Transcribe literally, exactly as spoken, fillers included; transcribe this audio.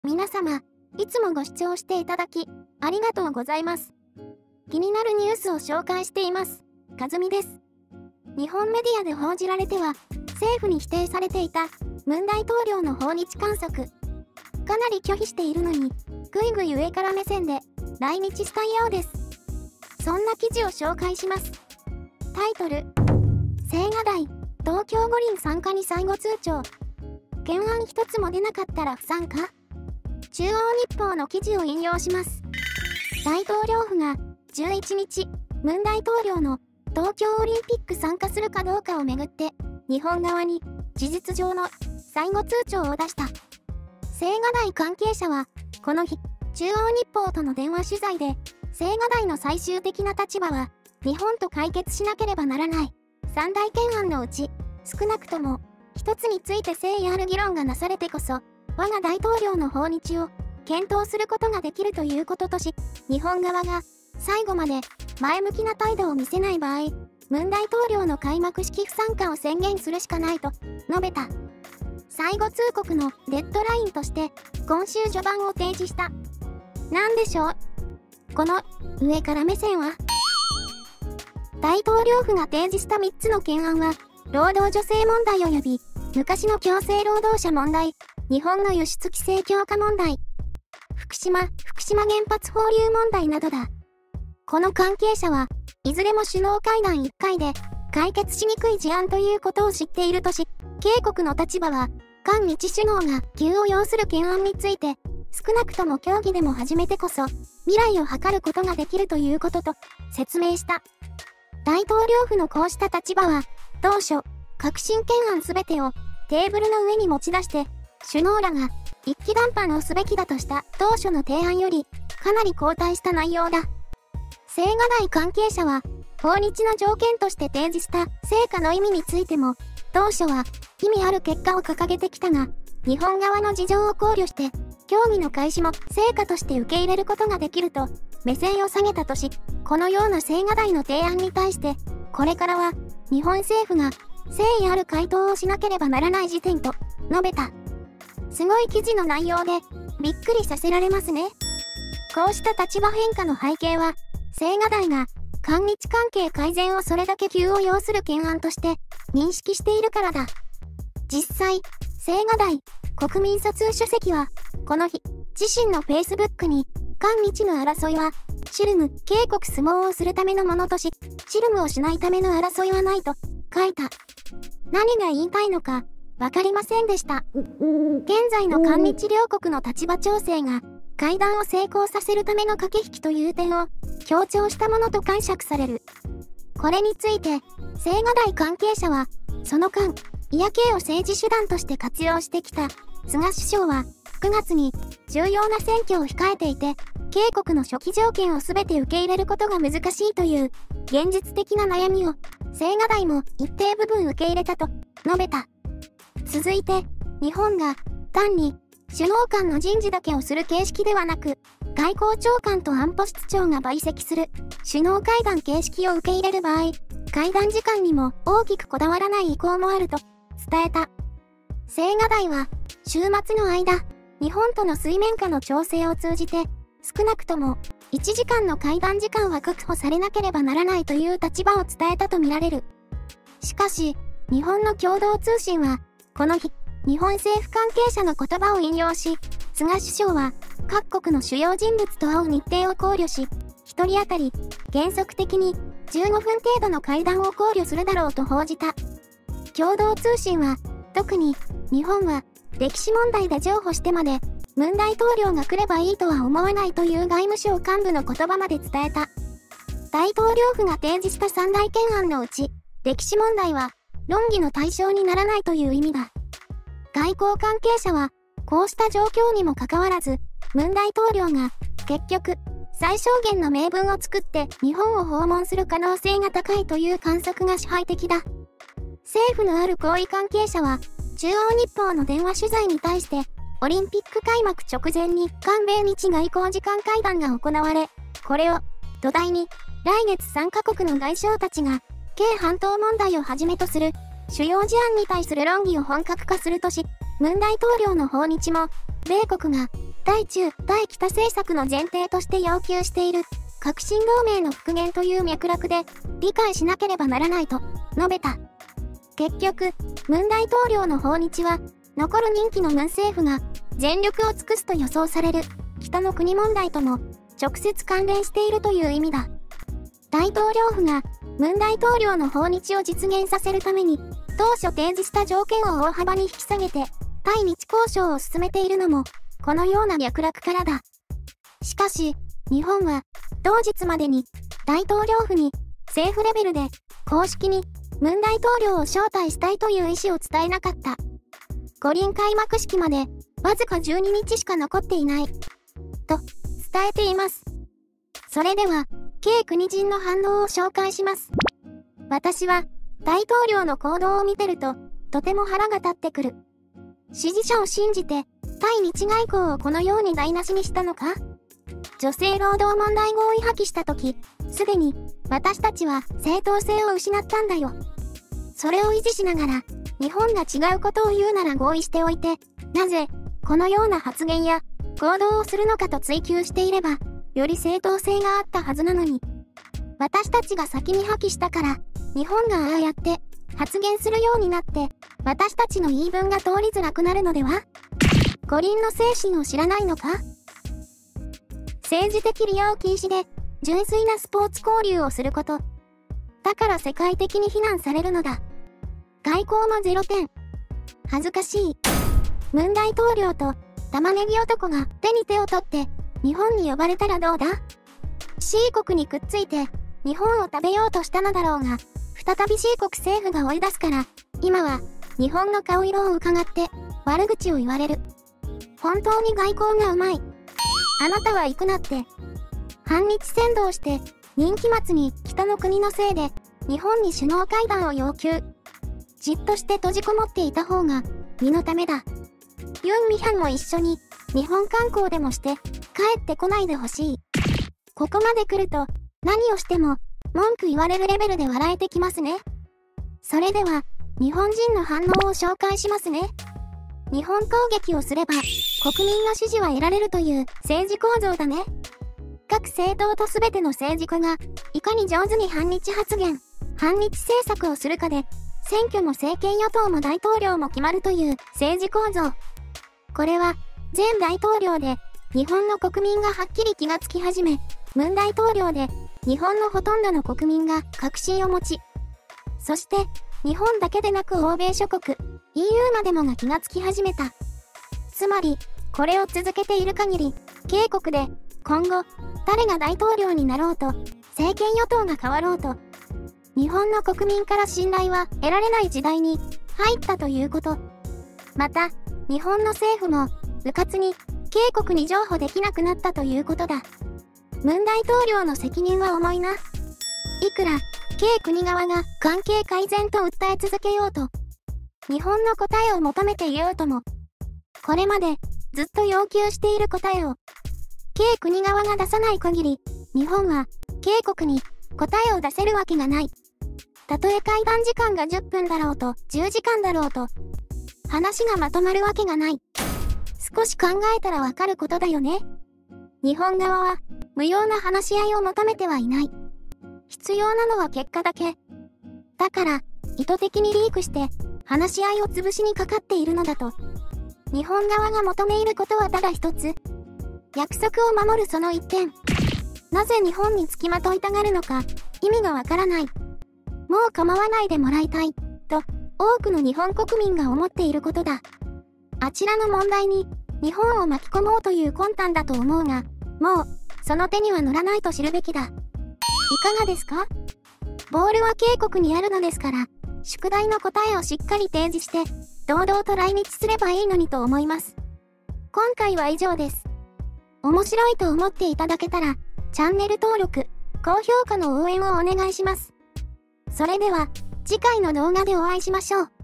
皆様、いつもご視聴していただき、ありがとうございます。気になるニュースを紹介しています。かずみです。日本メディアで報じられては、政府に否定されていた、ムン大統領の訪日観測。かなり拒否しているのに、ぐいぐい上から目線で、来日したいようです。そんな記事を紹介します。タイトル、青瓦台、東京五輪参加に最後通帳。懸案一つも出なかったら不参加？中央日報の記事を引用します。大統領府がじゅういちにち、ムン大統領の東京オリンピック参加するかどうかをめぐって、日本側に事実上の最後通帳を出した。青瓦台関係者は、この日、中央日報との電話取材で、青瓦台の最終的な立場は、日本と解決しなければならない三大懸案のうち、少なくとも一つについて誠意ある議論がなされてこそ、我が大統領の訪日を検討することができるということとし、日本側が最後まで前向きな態度を見せない場合、ムン大統領の開幕式不参加を宣言するしかないと述べた。最後通告のデッドラインとして、今週序盤を提示した。なんでしょう？この上から目線は？大統領府が提示したみっつの懸案は、労働女性問題及び、昔の強制労働者問題、日本の輸出規制強化問題、福島、福島原発放流問題などだ。この関係者は、いずれも首脳会談いっかいで、解決しにくい事案ということを知っているとし、警国の立場は、韓日首脳が急を要する懸案について、少なくとも協議でも始めてこそ、未来を図ることができるということと、説明した。大統領府のこうした立場は、当初、革新懸案すべてをテーブルの上に持ち出して、首脳らが一気談判をすべきだとした当初の提案より、かなり後退した内容だ。青瓦台関係者は、訪日の条件として提示した成果の意味についても、当初は意味ある結果を掲げてきたが、日本側の事情を考慮して、協議の開始も成果として受け入れることができると、目線を下げたとし、このような青瓦台の提案に対して、これからは、日本政府が誠意ある回答をしなければならない時点と述べた。すごい記事の内容で、びっくりさせられますね。こうした立場変化の背景は、青瓦台が、韓日関係改善をそれだけ急を要する懸案として認識しているからだ。実際、青瓦台国民疎通主席は、この日、自身の Facebook に、韓日の争いは、シルム、警告相撲をするためのものとし、シルムをしないための争いはないと書いた。何が言いたいのか、わかりませんでした。現在の韓日両国の立場調整が、会談を成功させるための駆け引きという点を強調したものと解釈される。これについて、青瓦台関係者は、その間、イヤ系を政治手段として活用してきた、菅首相は、くがつに重要な選挙を控えていて、警告の初期条件を全て受け入れることが難しいという、現実的な悩みを、青瓦台も一定部分受け入れたと述べた。続いて、日本が単に首脳間の人事だけをする形式ではなく、外交長官と安保室長が陪席する首脳会談形式を受け入れる場合、会談時間にも大きくこだわらない意向もあると伝えた。青瓦台は、週末の間、日本との水面下の調整を通じて、少なくともいちじかんの会談時間は確保されなければならないという立場を伝えたとみられる。しかし、日本の共同通信は、この日、日本政府関係者の言葉を引用し、菅首相は、各国の主要人物と会う日程を考慮し、ひとり当たり、原則的にじゅうごふん程度の会談を考慮するだろうと報じた。共同通信は、特に、日本は、歴史問題で譲歩してまで、ムン大統領が来ればいいとは思わないという外務省幹部の言葉まで伝えた。大統領府が提示した三大懸案のうち、歴史問題は、論議の対象にならないという意味だ。外交関係者は、こうした状況にもかかわらず、ムン大統領が、結局、最小限の名分を作って日本を訪問する可能性が高いという観測が支配的だ。政府のある高位関係者は、中央日報の電話取材に対して、オリンピック開幕直前に韓米日外交次官会談が行われ、これを土台に来月さんカ国の外相たちが、京半島問題をはじめとする主要事案に対する論議を本格化するとし、 文大統領の訪日も、米国が対中、対北政策の前提として要求している革新同盟の復元という脈絡で理解しなければならないと述べた。結局、文大統領の訪日は、残る任期の文政府が全力を尽くすと予想される北の国問題とも直接関連しているという意味だ。大統領府が文大統領の訪日を実現させるために当初提示した条件を大幅に引き下げて対日交渉を進めているのもこのような脈絡からだ。しかし、日本は同日までに大統領府に政府レベルで公式に文大統領を招待したいという意思を伝えなかった。五輪開幕式までわずかじゅうににちしか残っていない。と伝えています。それでは、計国人の反応を紹介します。私は大統領の行動を見てるととても腹が立ってくる。支持者を信じて対日外交をこのように台無しにしたのか？女性労働問題合意破棄したとき、すでに私たちは正当性を失ったんだよ。それを維持しながら、日本が違うことを言うなら合意しておいて、なぜ、このような発言や行動をするのかと追求していれば、より正当性があったはずなのに。私たちが先に破棄したから、日本がああやって発言するようになって、私たちの言い分が通りづらくなるのでは？五輪の精神を知らないのか？政治的利用禁止で、純粋なスポーツ交流をすること。だから世界的に非難されるのだ。外交もゼロてん。恥ずかしい。文大統領と玉ねぎ男が手に手を取って日本に呼ばれたらどうだ？ C 国にくっついて日本を食べようとしたのだろうが、再び C 国政府が追い出すから、今は日本の顔色を伺って悪口を言われる。本当に外交がうまい。あなたは行くなって。反日扇動して任期末に北の国のせいで日本に首脳会談を要求。じっとして閉じこもっていた方が身のためだ。ユン・ミヒャンも一緒に日本観光でもして帰ってこないでほしい。ここまで来ると何をしても文句言われるレベルで笑えてきますね。それでは日本人の反応を紹介しますね。日本攻撃をすれば国民の支持は得られるという政治構造だね。各政党と全ての政治家がいかに上手に反日発言、反日政策をするかで選挙も政権与党も大統領も決まるという政治構造。これは前大統領で日本の国民がはっきり気がつき始め、文大統領で日本のほとんどの国民が確信を持ち、そして日本だけでなく欧米諸国、イーユー までもが気がつき始めた。つまり、これを続けている限り、警国で今後誰が大統領になろうと、政権与党が変わろうと、日本の国民から信頼は得られない時代に入ったということ。また、日本の政府も迂闊に警国に譲歩できなくなったということだ。文大統領の責任は重いな。いくら、警国側が関係改善と訴え続けようと、日本の答えを求めていようとも、これまでずっと要求している答えを、警国側が出さない限り、日本は警国に答えを出せるわけがない。たとえ会談時間がじゅっぷんだろうとじゅうじかんだろうと、話がまとまるわけがない。少し考えたらわかることだよね。日本側は無用な話し合いを求めてはいない。必要なのは結果だけ。だから、意図的にリークして話し合いを潰しにかかっているのだと。日本側が求めいることはただ一つ。約束を守るその一点。なぜ日本につきまといたがるのか、意味がわからない。もう構わないでもらいたい、と、多くの日本国民が思っていることだ。あちらの問題に、日本を巻き込もうという魂胆だと思うが、もう、その手には乗らないと知るべきだ。いかがですか？ボールは警国にあるのですから、宿題の答えをしっかり提示して、堂々と来日すればいいのにと思います。今回は以上です。面白いと思っていただけたら、チャンネル登録、高評価の応援をお願いします。それでは、次回の動画でお会いしましょう。